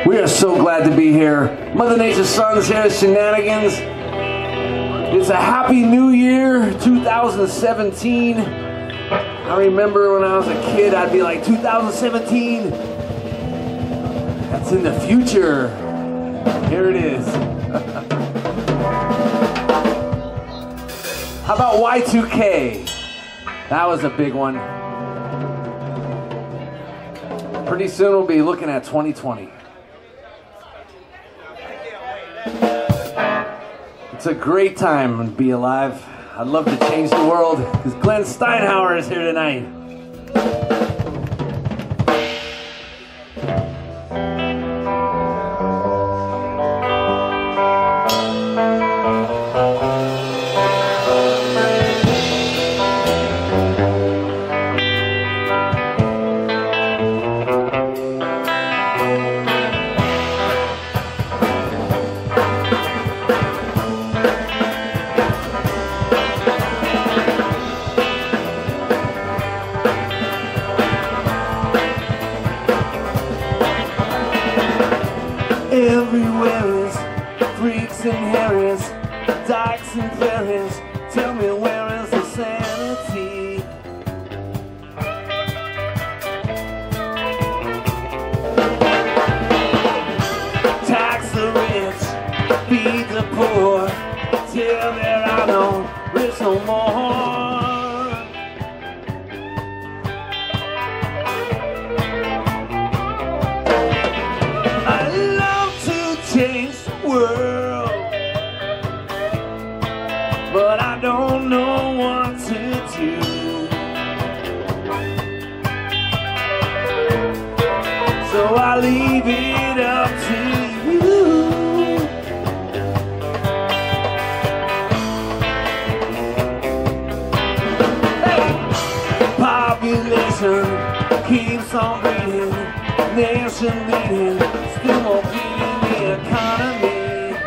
We are so glad to be here. Mother Nature's Sons here, Shenanigans. It's a happy new year, 2017. I remember when I was a kid, I'd be like, 2017? That's in the future. Here it is. How about Y2K? That was a big one. Pretty soon we'll be looking at 2020. It's a great time to be alive. I'd love to change the world because Glenn Steinhauer is here tonight. Everywhere is freaks and harries, dykes and fairies. Tell me, where is the sanity? Tax the rich, feed the poor, till there are no rich no more. Change the world, but I don't know what to do. So I leave it up to you. Hey! Population keeps on breeding, nation leading, still more bleeding. Economy.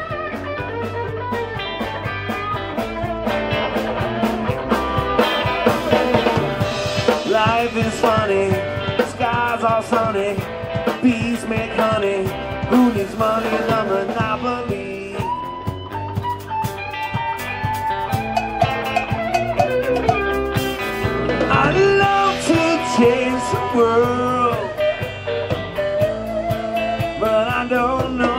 Life is funny, skies are sunny, bees make honey. Who needs money? The monopoly. I'd love to change the world, but I don't know.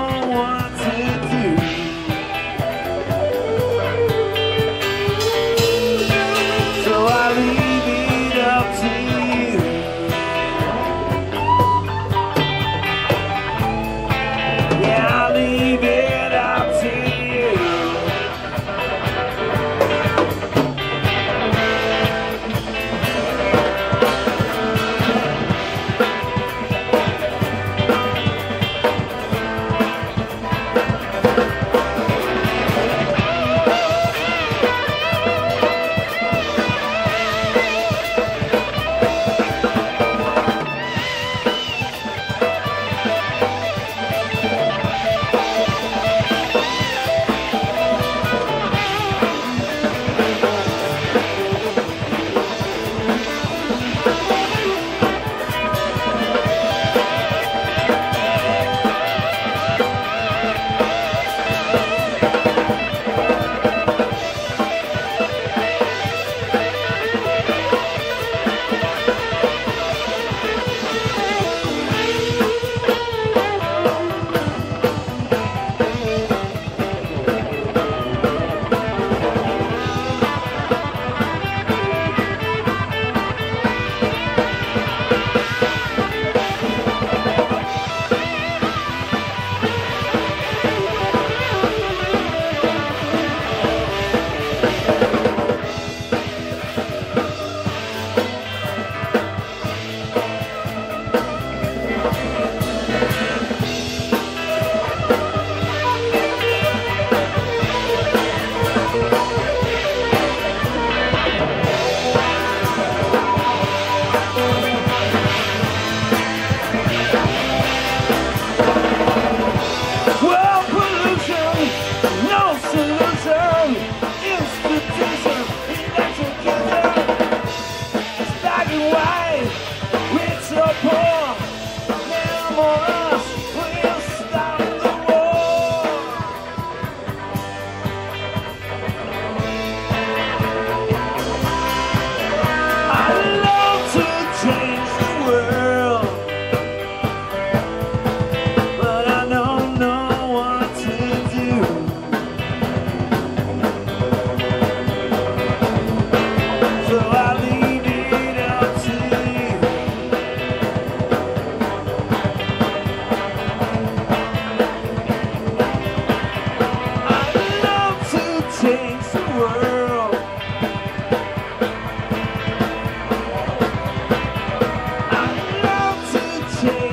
Rich or poor, them or us, we'll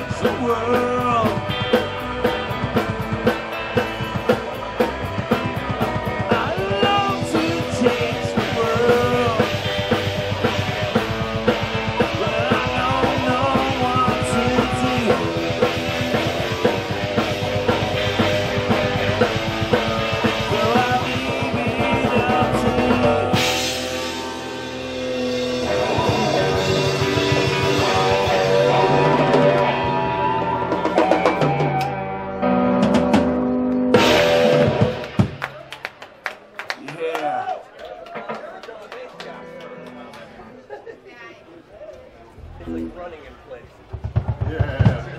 change the world. I long to change the world, but I don't know what to do. So I leave it up to you. Yeah. It's like running in place.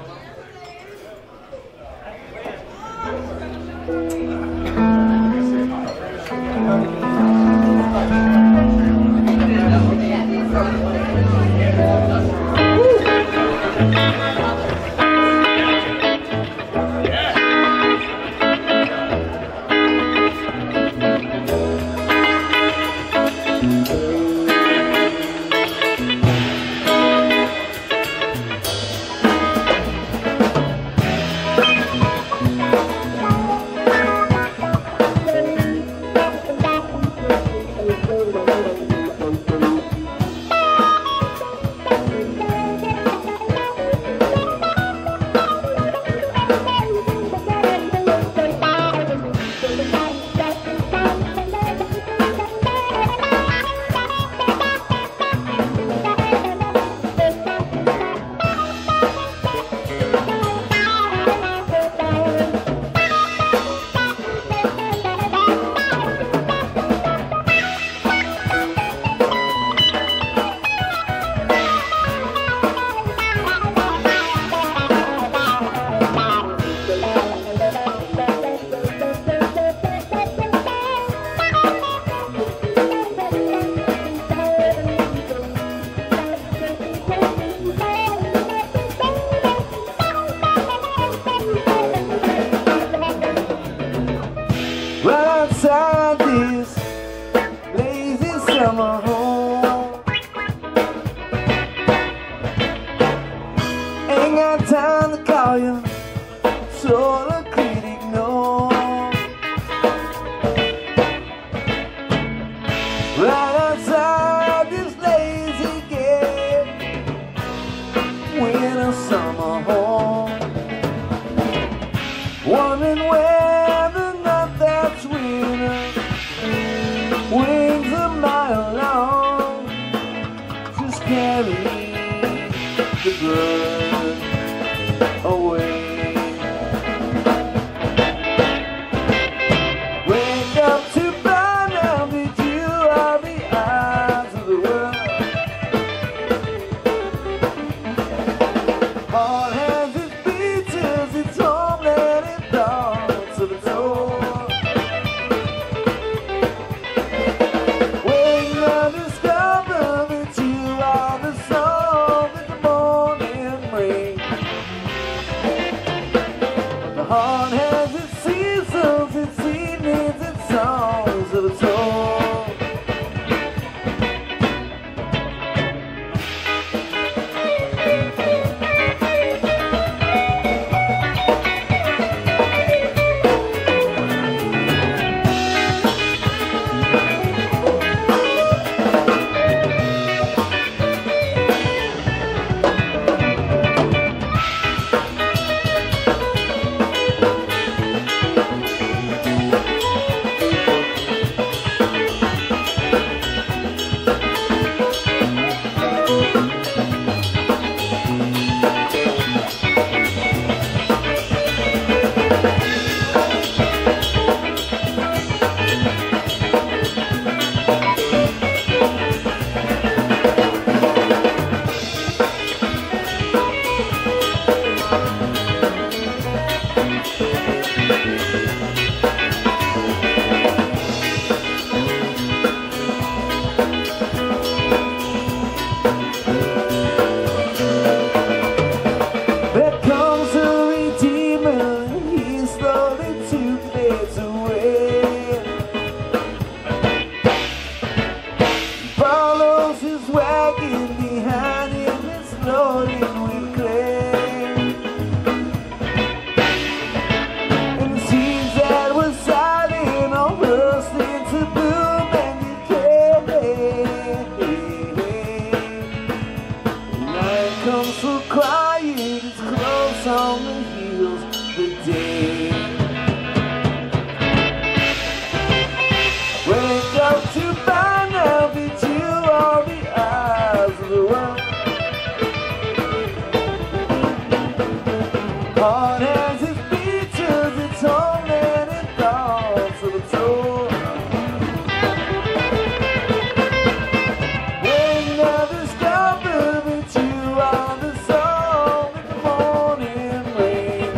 Right outside this lazy summer home, ain't got time to call you, so the critic knows. Right outside this lazy gate, winter summer home, wondering where the night that's winter wings a mile long, just carry the bird away. Wake up to find out that you are the eyes of the world. Heart has its beats, its homeland, its thoughts of its own. When I discover that you are the song that the morning brings, the heart has its seasons, its evenings, its songs of its own. song that heals the day. Wake up to find out that you are the eyes of the world. Heart has its features, its tormented thoughts of its own. When I discover that you are the song in the morning rain.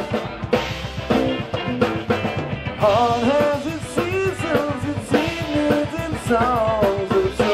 Heart has its seasons, its evenings and songs of its own.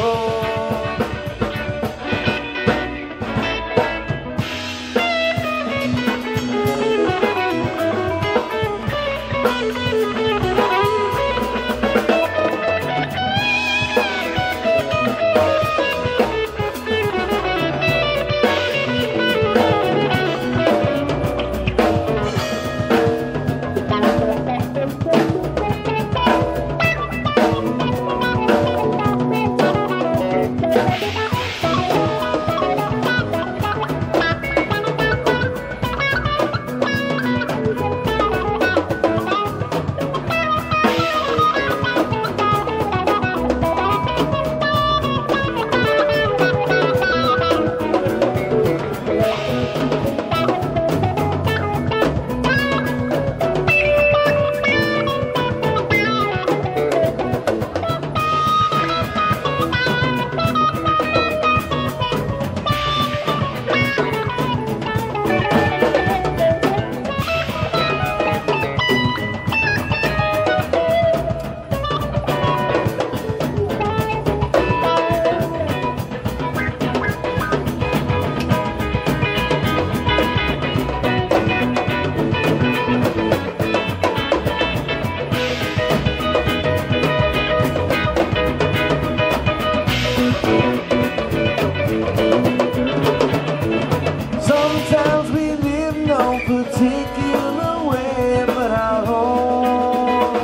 Sometimes we live no particular way but our own.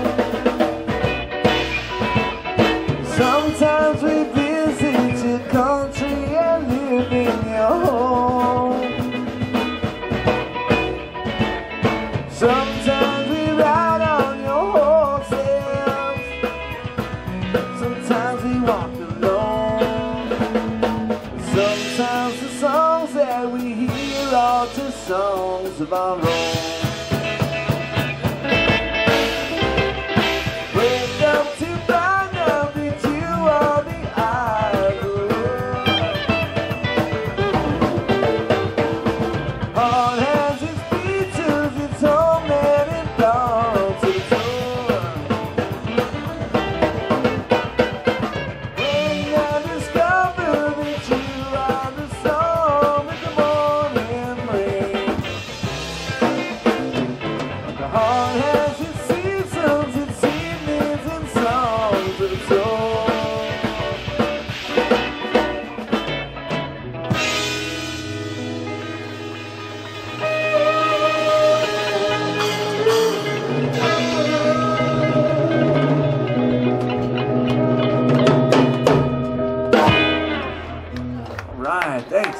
Sometimes we visit your country and live in your home. Sometimes we ride on your horses. Sometimes we walk alone. Sometimes the songs that we hear are just songs of our own. Wake up to find out that you are the eyes of the world. Heart has its features, its tormented thoughts of its own. When I discover that you are the song in the morning rain. The heart has its seasons, its evenings and songs of its own. All right, thanks.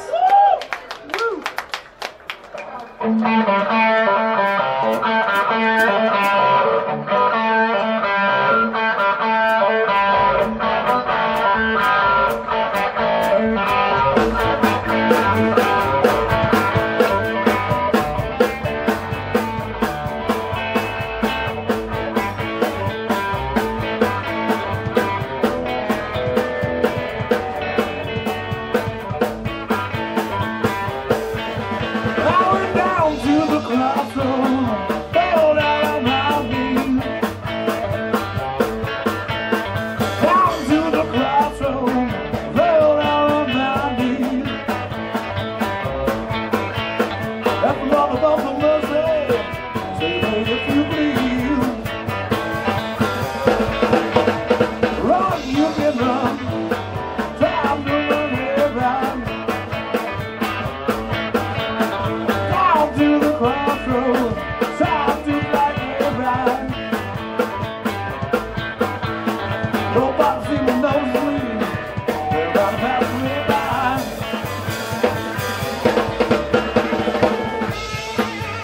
I went down to the crossroads, fell down on my knees. Down to the crossroads, fell down on my knees. That's the love of the mercy, save me if you please. Run, you can run, time to run here right. Down to the crossroads, time to fight it right. Nobody seems to notice me, everybody passes me by.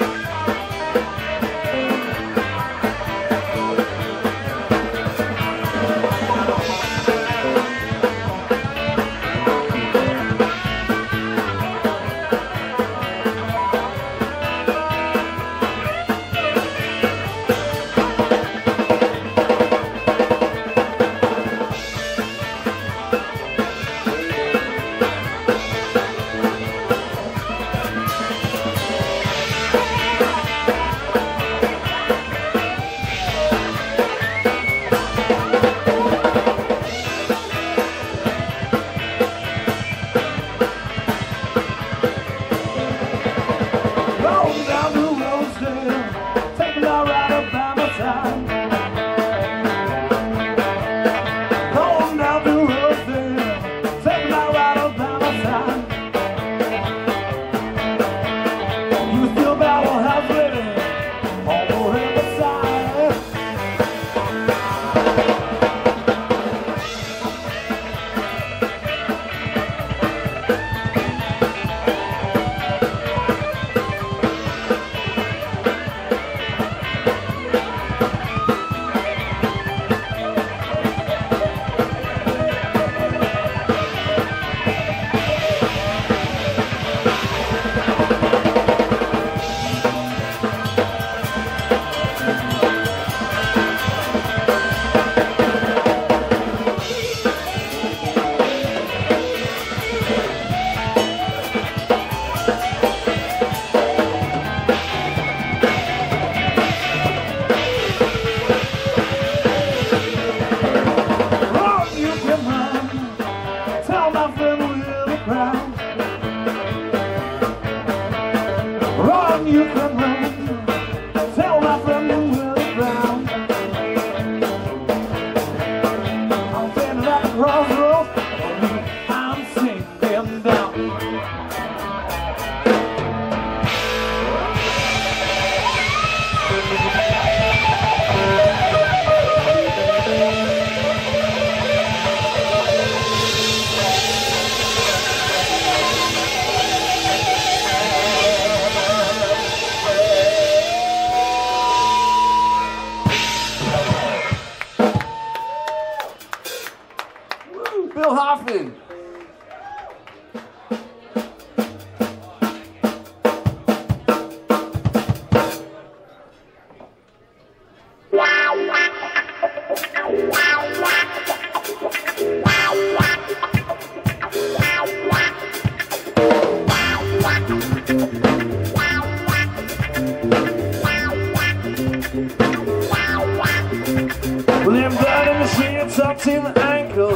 Well, them blood in the streets up to my ankle,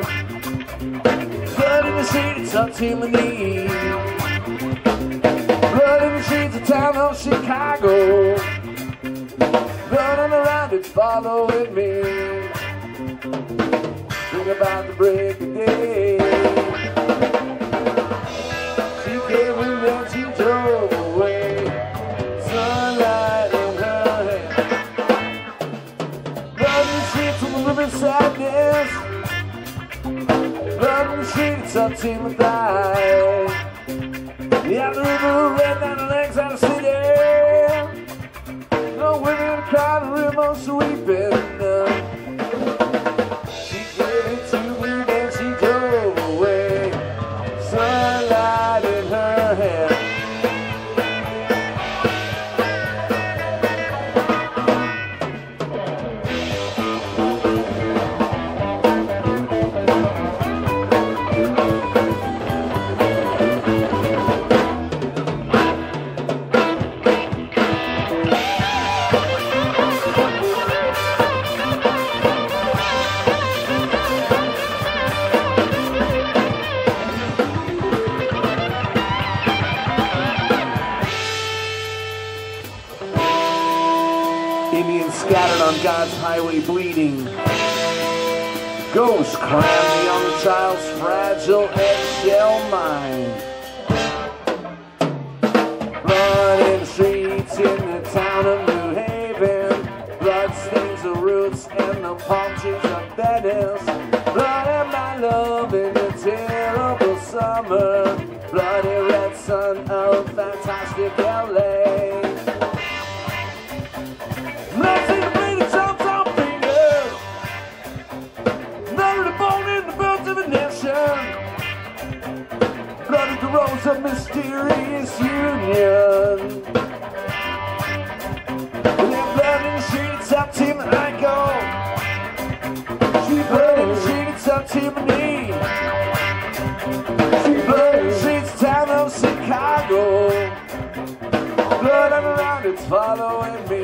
blood in the streets up to my knee, blood in the streets of town of Chicago, blood on the round it's following me. Think about the break of day. She came and then she drove away, sunlight in her hair. Blood in the streets of the river sadness, blood in the streets up to my thigh. Yeah, the river ran down the legs out of the city. No women cried, the river sweeping. She gave it to me, then she drove away, sunlight in her hair. Indians scattered on God's highway bleeding. Ghosts cram the young child's fragile eggshell mind. Blood in the streets in the town of New Haven. Blood stains the roots and the palm trees of Venice. Blood and my love in the terrible summer. Bloody red sun of fantastic LA. Blood in the bleeding chumps on fingers. Blood in the bone in the bones of a nation. Blood at the rose of mysterious union. And then blood in the streets up to my ankle. She blood in the streets up to my knee. She blood in the streets town of Chicago. Blood on the round it's following me.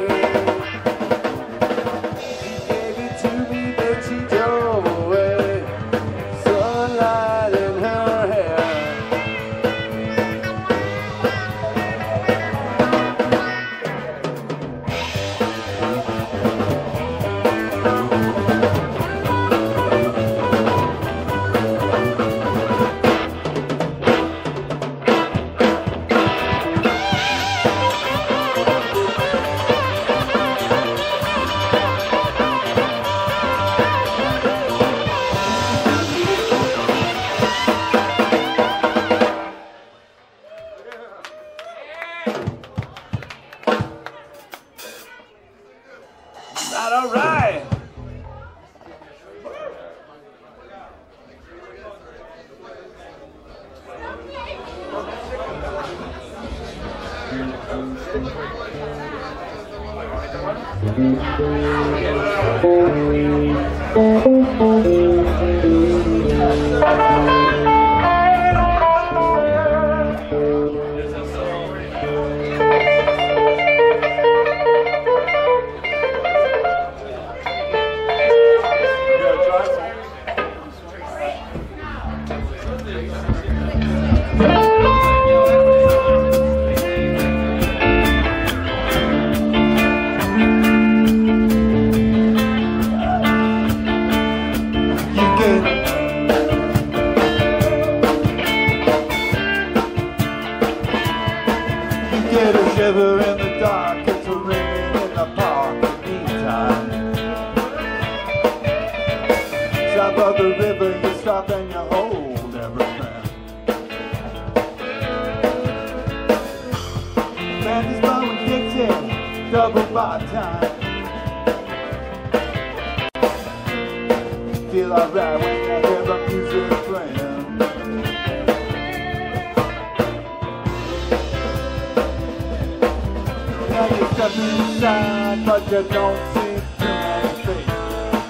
All right. Get a shiver in the dark, it's a ringing in the park. Meantime, south of the river, you stop and you hold everything. Band is blowing Dixie, double bar time. Feel alright when you hear the music playing. Now you step inside, but you don't see too many faces.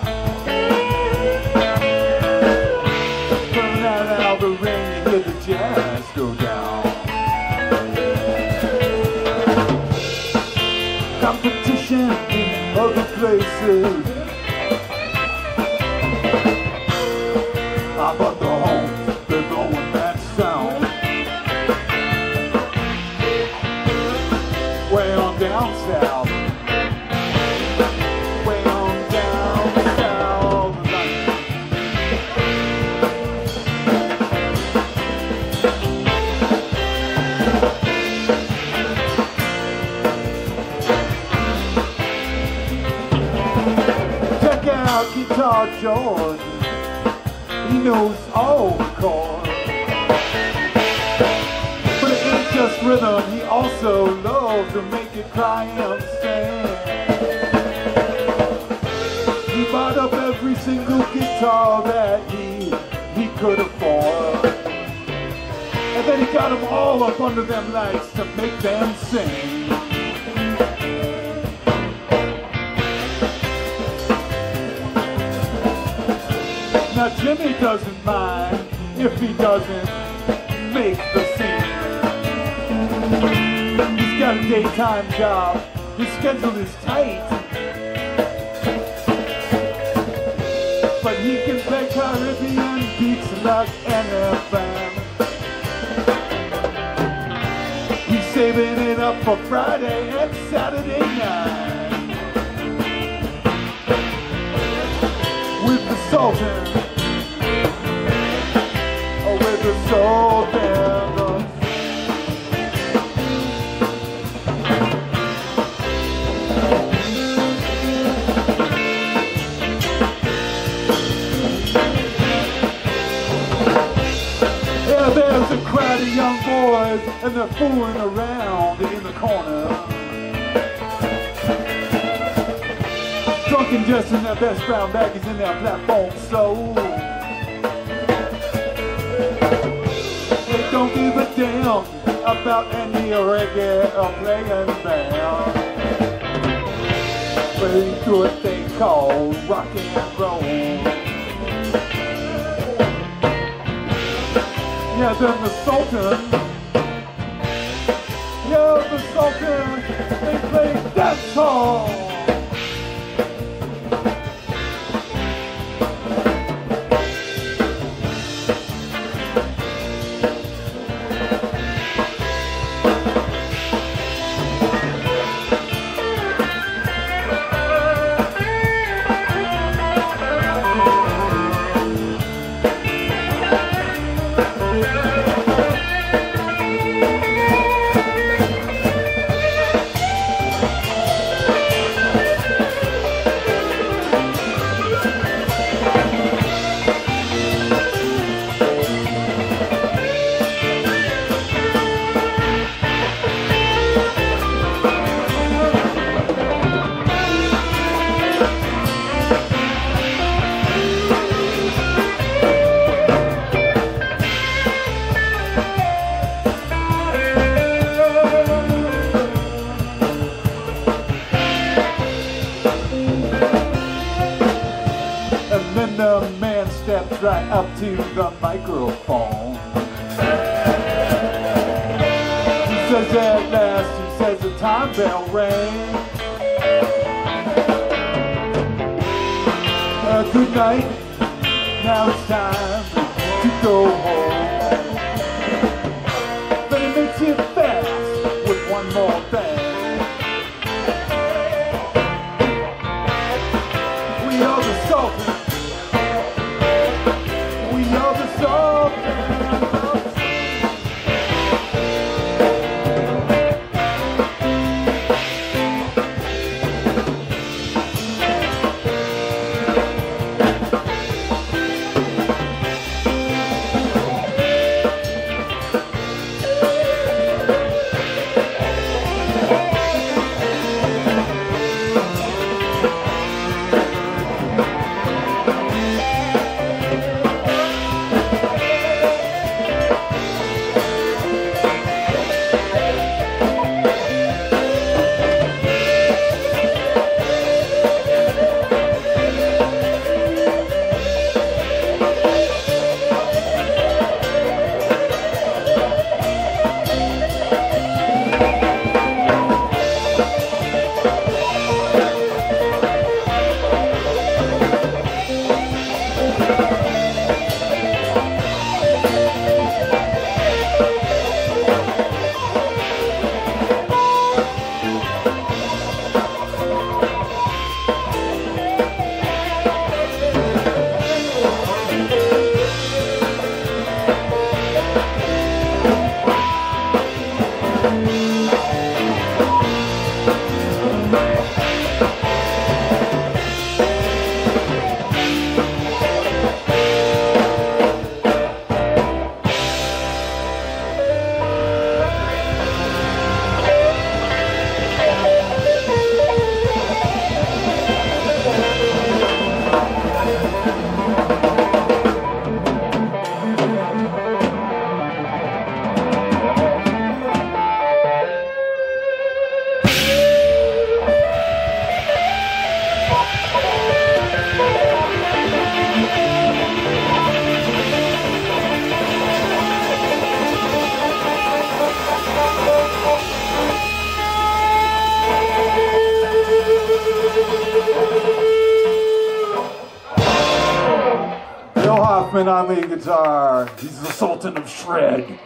Turn out all the rain, you hear the jazz go down. competition in other places. But the homes, they're blowing that sound. Way on down south. Way on down south. Check out Guitar George. He knows all the chords, but it ain't just rhythm. He also loves to make it cry and sing. He bought up every single guitar that he could afford, and then he got them all up under them lights to make them sing. Now Jimmy doesn't mind if he doesn't make the scene. He's got a daytime job, his schedule is tight, but he can play Caribbean beats like anything. He's saving it up for Friday and Saturday night with the Sultan. With the soul band. Yeah, there's a crowd of young boys and they're fooling around in the corner, drunk and dressed in their best brown baggies in their platform soul. Don't give a damn about any reggae or playing band. They do a thing called rock and roll. Yeah, then the Sultan. Yeah, the Sultan. They play dancehall. Right up to the microphone. He says at last, he says the time bell rang. Good night, now it's time to go home. Then he makes it fast with one more thing. We are the Sultan. Hoffman on the guitar. He's the Sultan of Shred.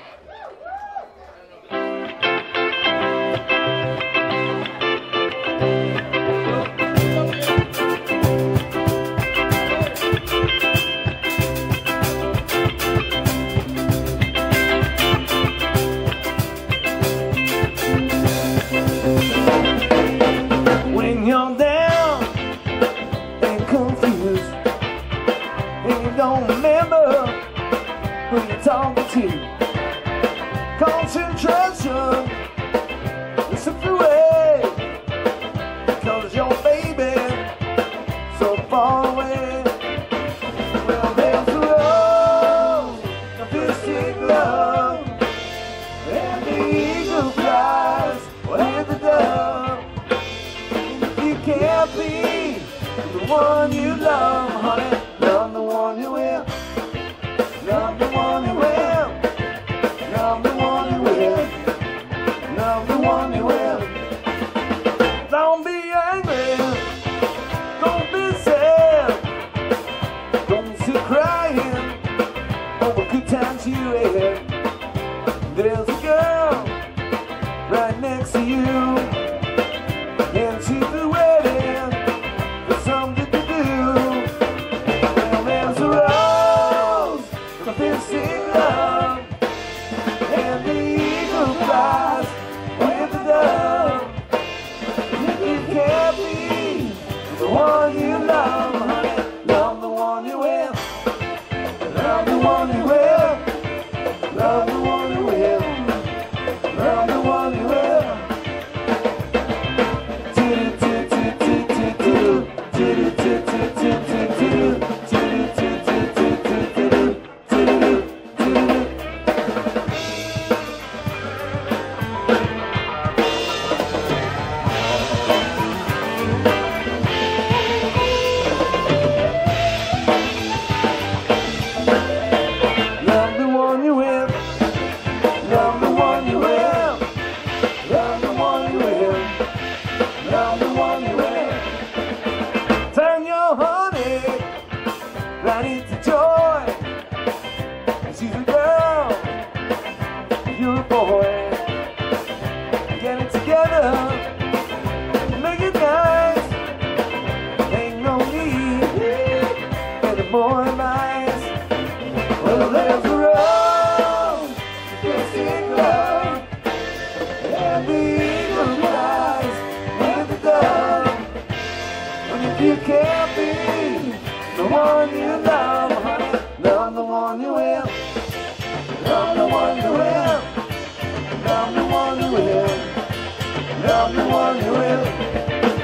When you're down and confused and you don't remember who you're talking to, concentration is slipped away because your baby so far away. Well, there's a road, a mystic love, and the eagle flies with the dove. You can't be the one you love, honey. Love the one you will. Love the one you will. Love the one you will. Love the one you will. Don't be angry. Don't be sad. Don't sit crying over good times you had. There's a girl right next to you, and she's waiting for something to do. Well, there's a rose, a mystic love, and the eagle flies with the dove. You can't be the one you love, honey. Love the one you will. Love the one you will. Love the one you will. Love the one you will. Love the one you will. Love the one you will. Love the one you will. Love the one you will. Turn your honey right into joy. She's a girl, you're a boy. Get it together, make it nice. Ain't no need any more advice. Well, there's a rose, mystic love, and the eagle flies with the dove. And if you can't be the one you love, honey, love the one you will. Love the one you will. Love the one you will. Love the one you will.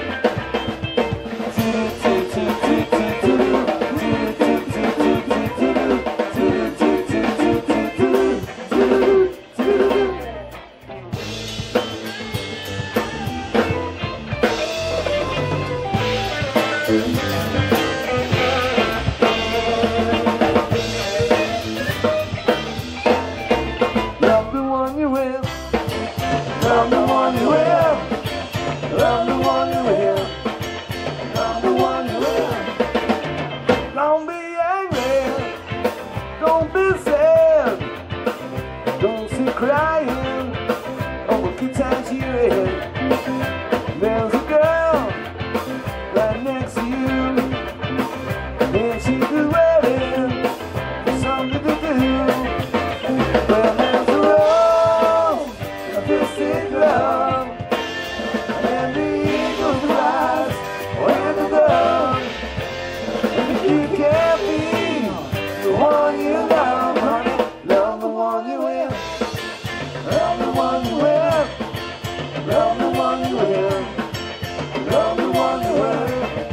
Love the one you will. Love the one you will. Love the one you will. Love the one you will. Don't be angry. Don't be sad. Don't sit crying over good times you had. There's a girl right next to you, and she's waiting for something to do. Well, there's a rose, a mystic love, and the eagle flies with the dove. And if you can't be the one you love, honey, love the one you will. Love the one you will. Love the one you will. Love the one you will.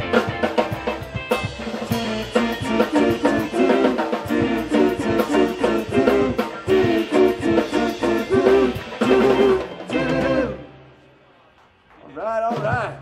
All right.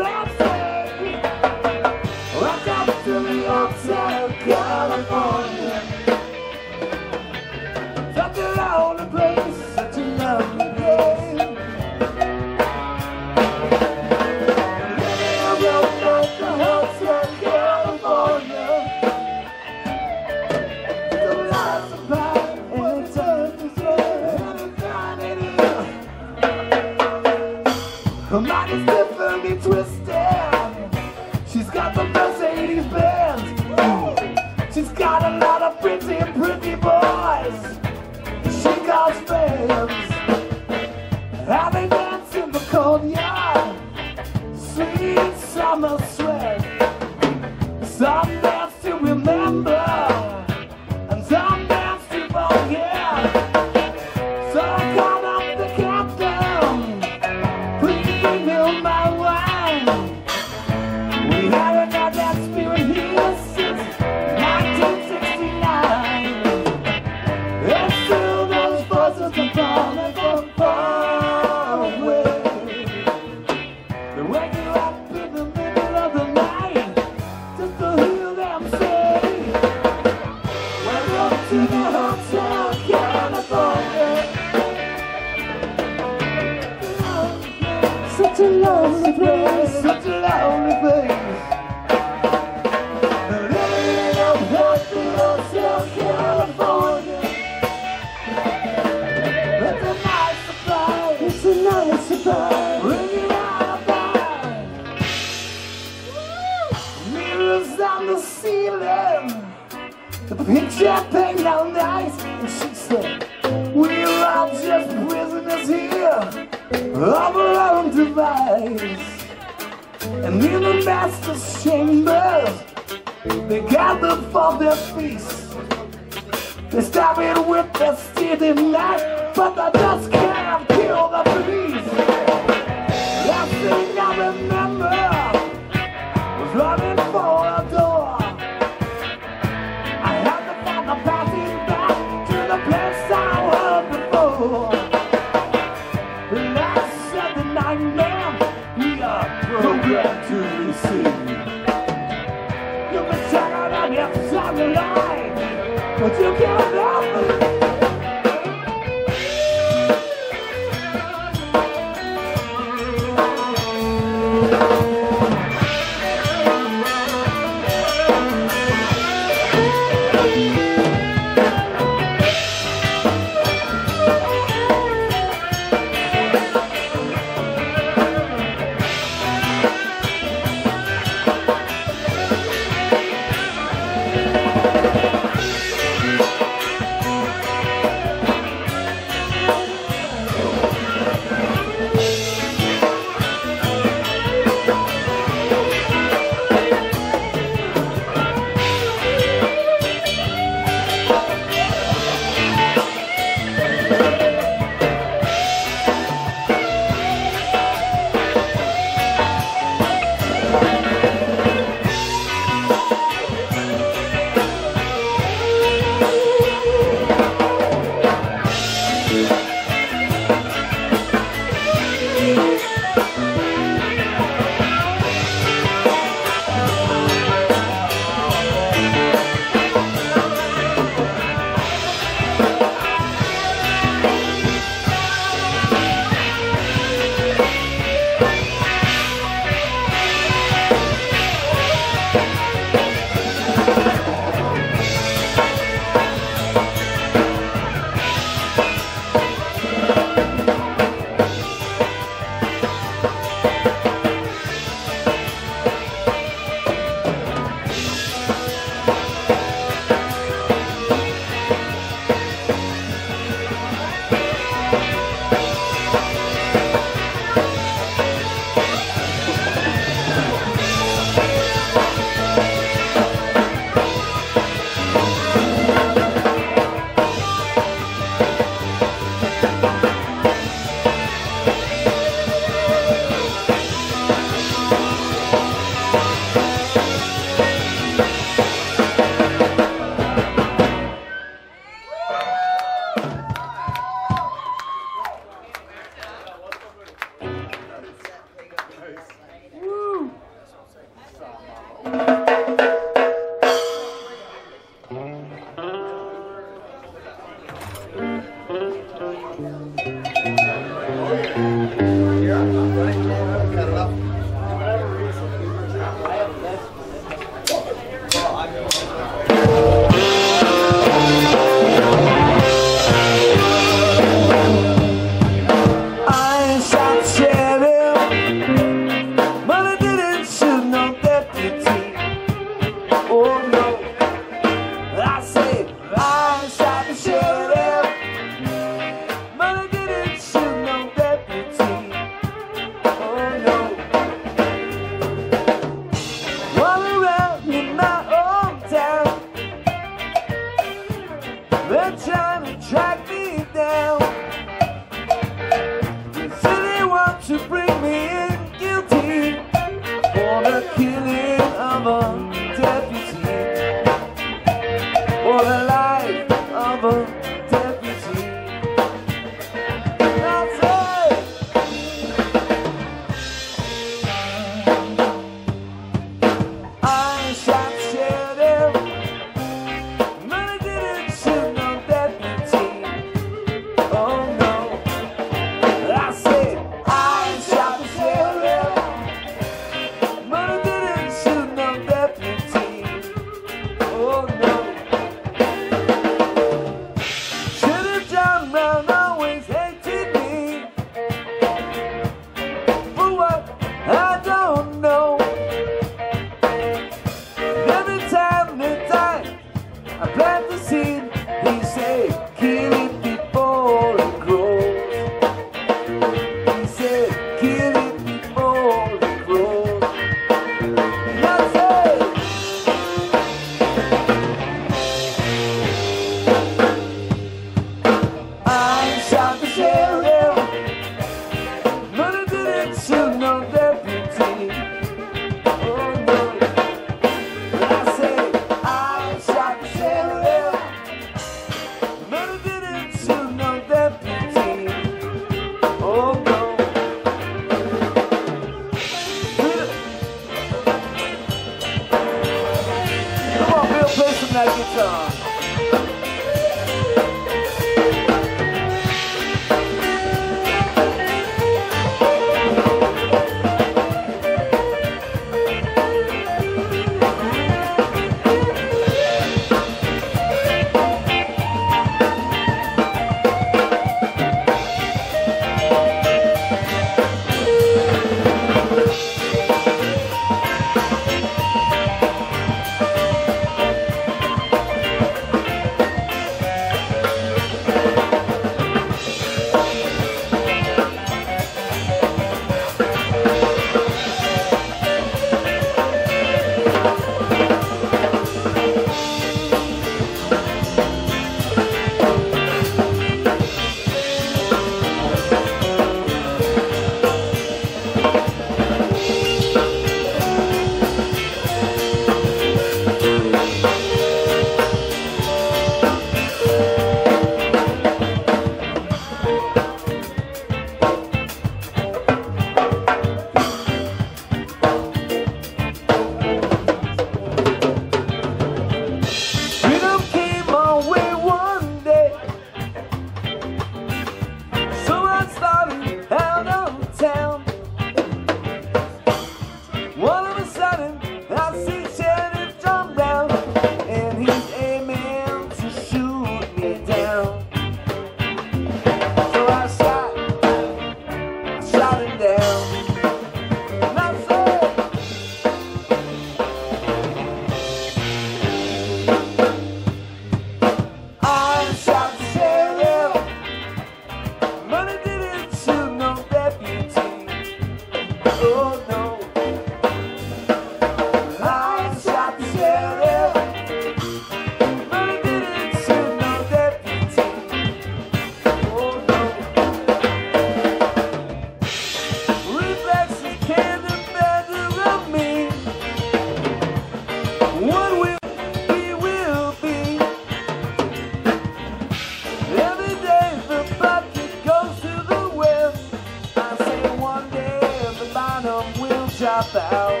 drop out.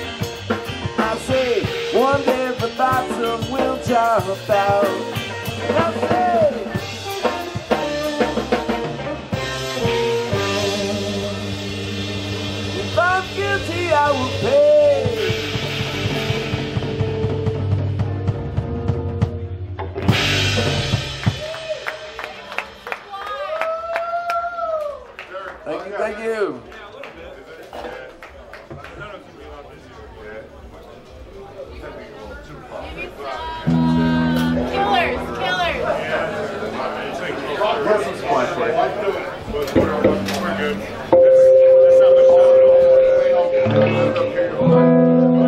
I say, one day the bottom will drop out. And I say, Thank you, thank you. Killers. Here's some splash play. We're good. That's not the show at all.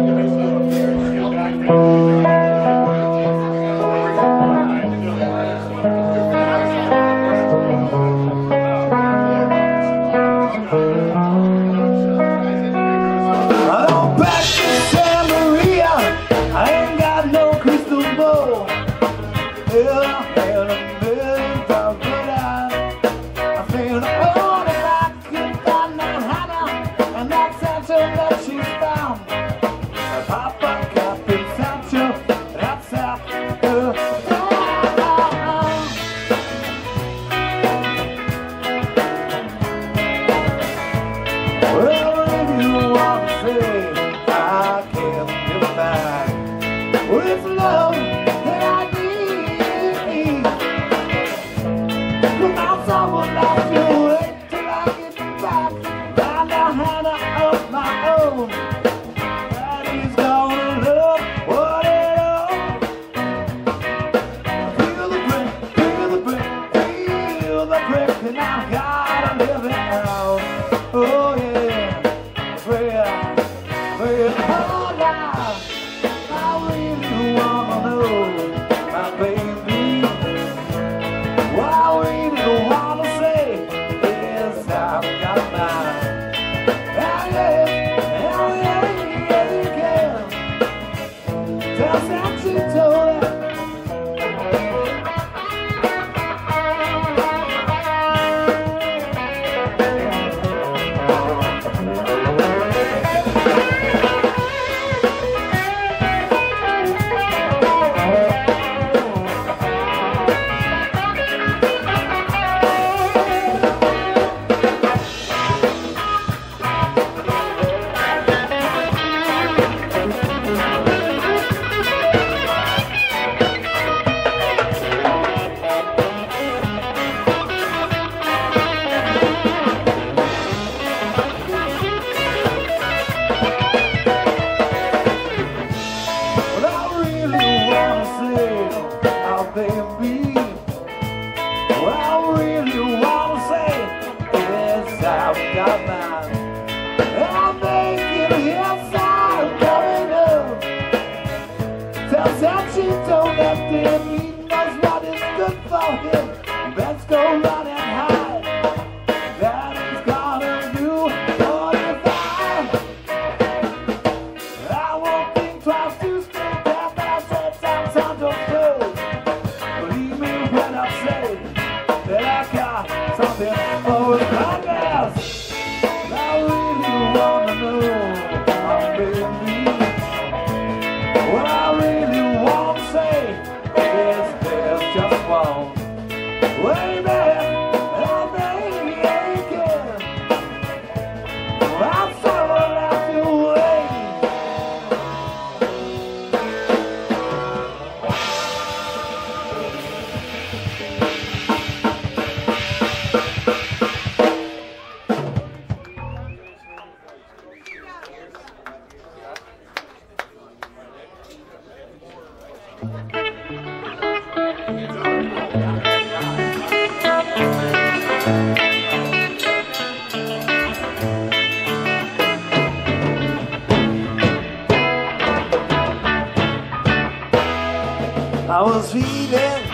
I was feeling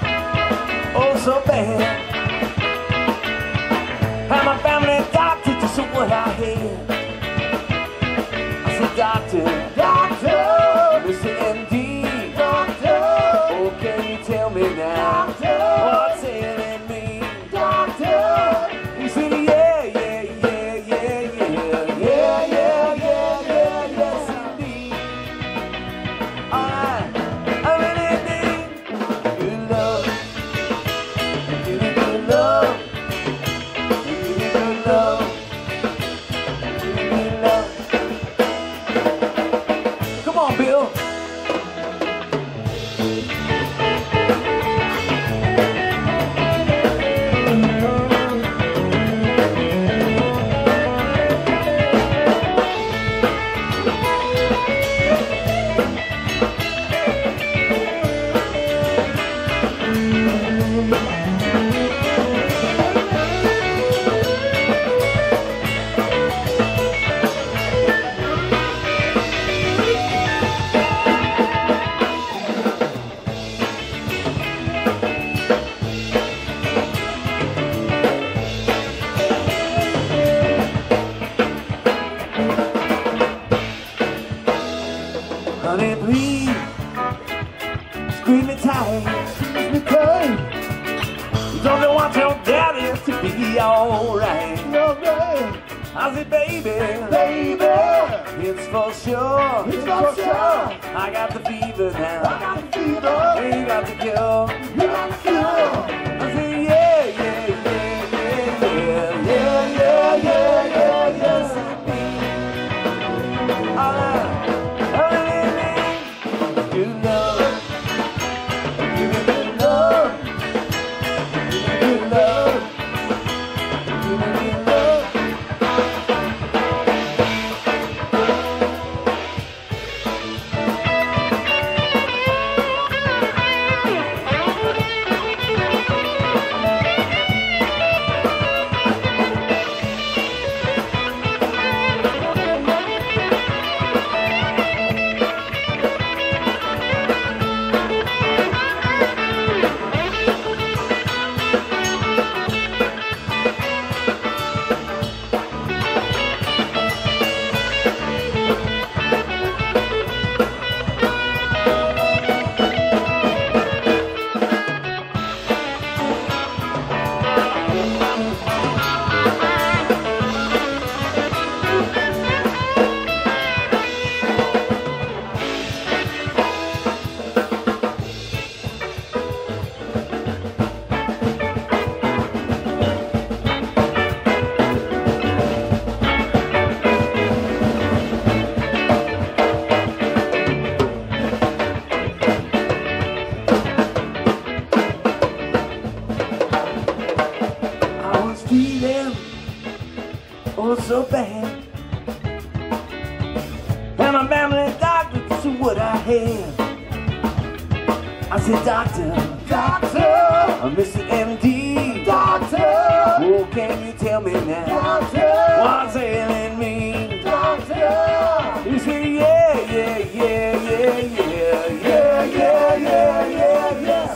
oh so bad. And my family doctor just said what I had. I said, doctor, Mr. MD, oh, can you tell me now what's ailing me? He said, yes indeed. Alright, I really need good love. Give me good love. Give me good love. Give me good love. I said, baby, baby, it's for sure. it's for sure. I got the fever now. I got the fever, You got the cure. you got the cure. I said, yeah, yeah, yeah, yeah, yeah, yeah, yeah, yeah, yeah, yes, indeed. Good love. Give me good love. Give me good love. Give me good love. Oh, so bad. And my family doctor said what I had. I said, doctor, Mr. MD, Doctor, oh, can you tell me now doctor, what's ailing me? doctor. He said, yeah, yeah, yeah, yeah, yeah, yeah, yeah, yeah, yeah, yes.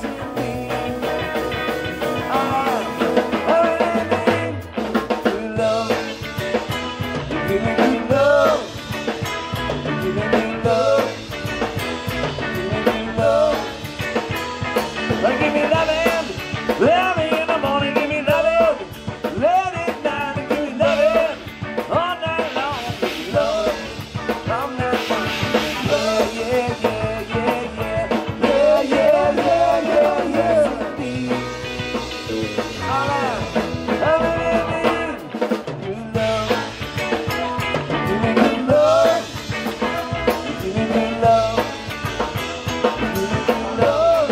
Good love. Give me good love. Give me good love. Give me good love. Give me loving. Love me in the morning. Give me loving. Let it night. Give me loving. All night long. Give me love. All night long. Yeah, yeah, yeah, yeah, yeah. Yeah, yeah, yeah, yeah, yeah. All right. Good love. Give me good love. Give me good love. Give me good love.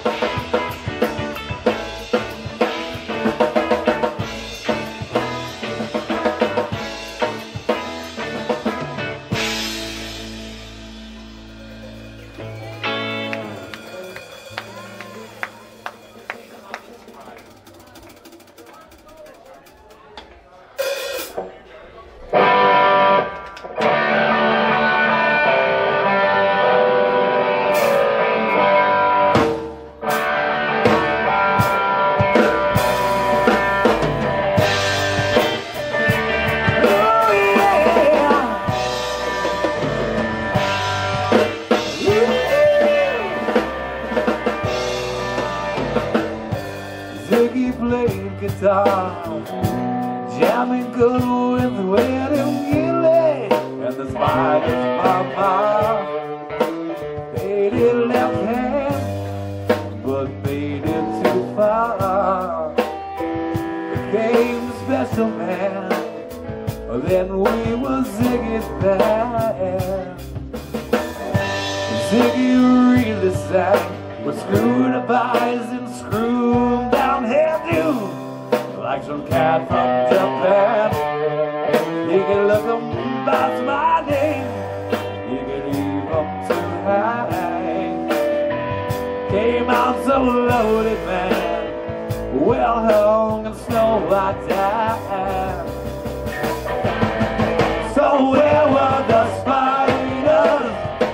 Oh, yeah. Ziggy played guitar, jamming good with William Gilly, and the Spiders Mama faded left hand, but made it too far. Became the special man, then we were Ziggy's band. Ziggy really sang with screwed up eyes and screwed down hairdo, like some cat from Japan. He could look 'em by my name, he could leave 'em to hang. Came out so loaded, man, well hung and Snow White died. So where were the spiders?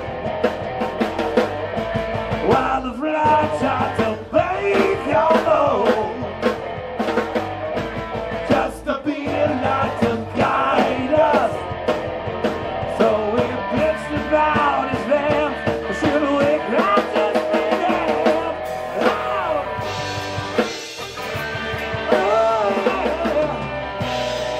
While the fly tried to bake your bone, just to be a light to guide us. So we pitched about his lamp. Should we cry just be damned? Oh, yeah.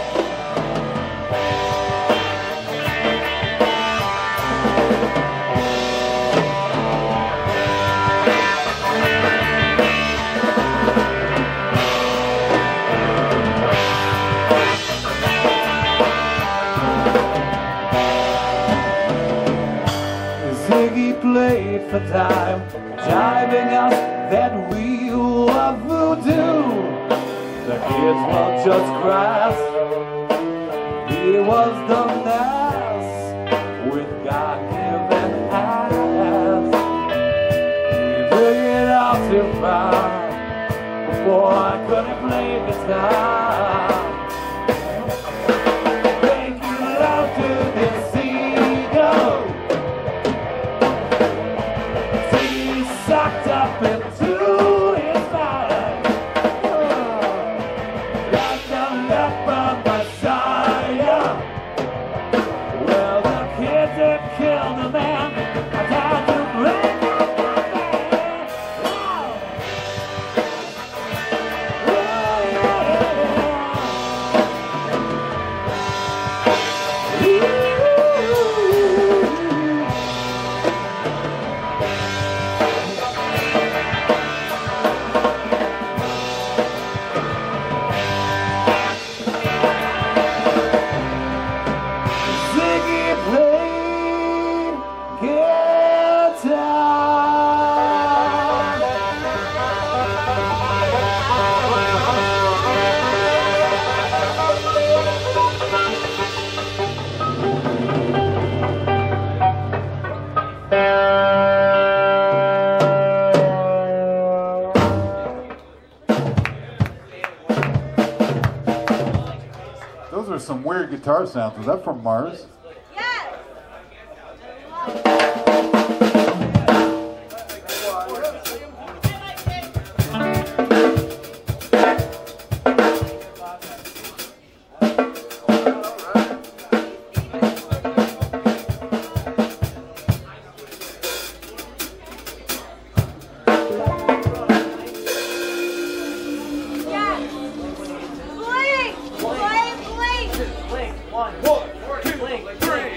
just grass. He was the mess with God-given ass. He took it out too far before I couldn't play guitar. Take it out to this ego. See, he's sucked up into his body. Like the leper Messiah. Well, the kids that killed the man, I tried to blame my man. Ziggy played guitar. Those are some weird guitar sounds. Was that from Mars? Yes! Yes! Blink! Blink! Blink! Blink. One, two, blink, three.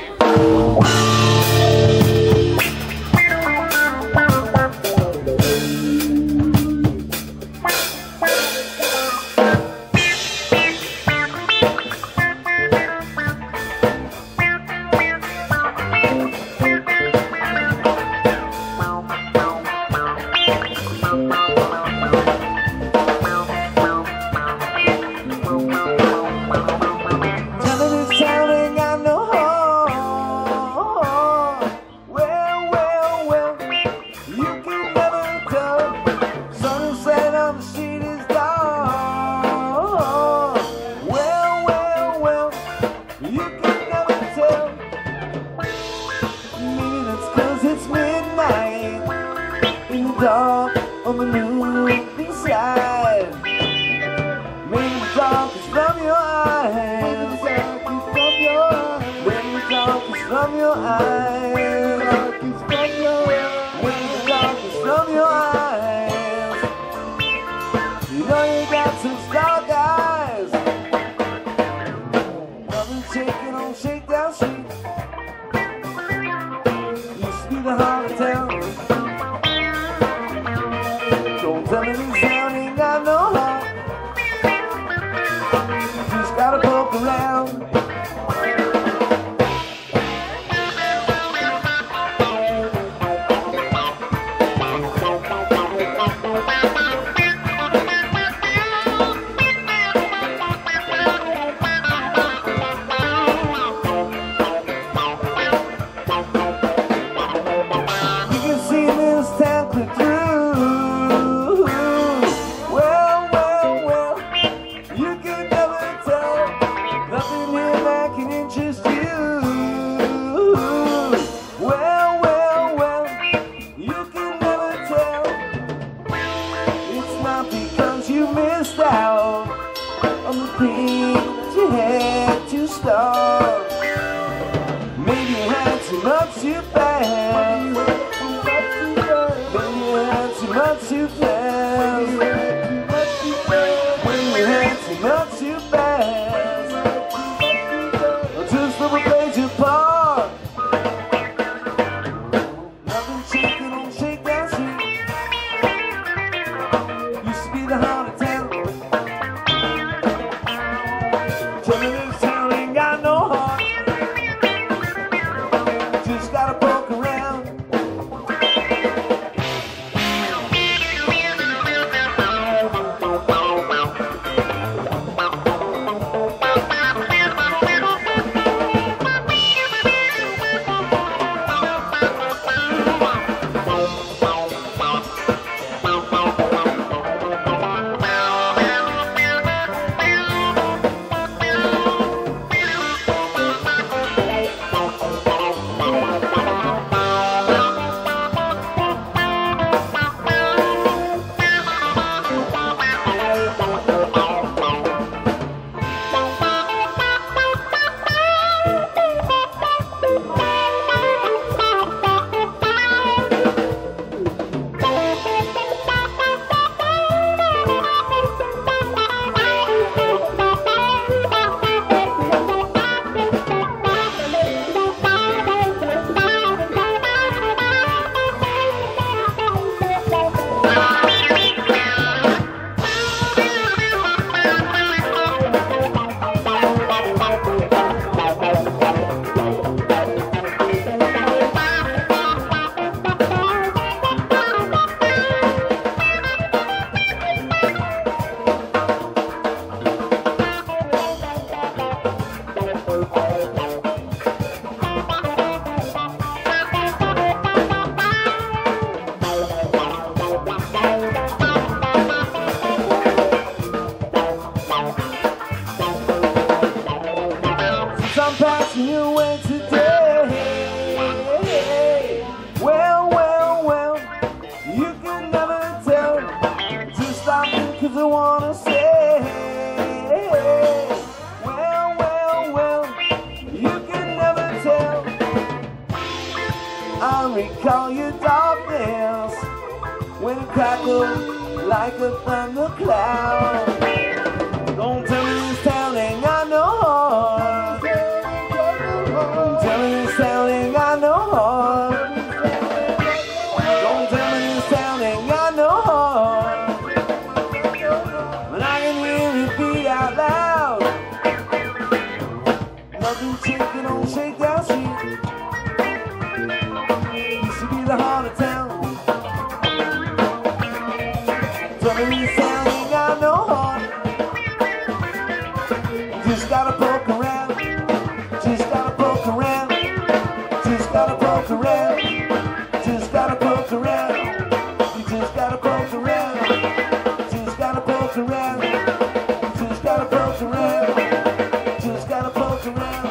Telling this town ain't got no home. Well, well, well, you can never tell. Sunset on the street is dark. Well, well, well, you can never tell. Maybe that's 'cause it's midnight in the dark on the movie side. Maybe the dark is from your eyes. When the dark is from your eyes. When the dark is from your eyes. You know you got some dark eyes. Nothing shaking on Shakedown Street. Used to be the heart of town. Don't tell me this town ain't got no heart. Just gotta poke around. You can see this town clear through. Well, well, well, you can never tell. Nothing here that can interest you. Well, well, well, you can never tell. It's not because you missed out on the things you had to start. Maybe you had too much too fast. Maybe you had too much too fast. When you had too much too fast. Just never played your part. Nothing shaking on Shakedown Street. Used to be the heart of town. Tell me this town ain't got no heart. Just gotta poke around. like a thundercloud. Don't tell me this town ain't got no heart. Tell me this town ain't got no heart. Don't tell me this town ain't got no heart. But I can hear it beat out loud. Nothing shaking on Shakedown Street. Used to be the heart of town. Tell me this town ain't got no heart. Just gotta poke around. Just gotta poke around. Just gotta poke around. Just gotta poke around. You just gotta poke around. Just gotta poke around. Just gotta poke around. Just gotta poke around.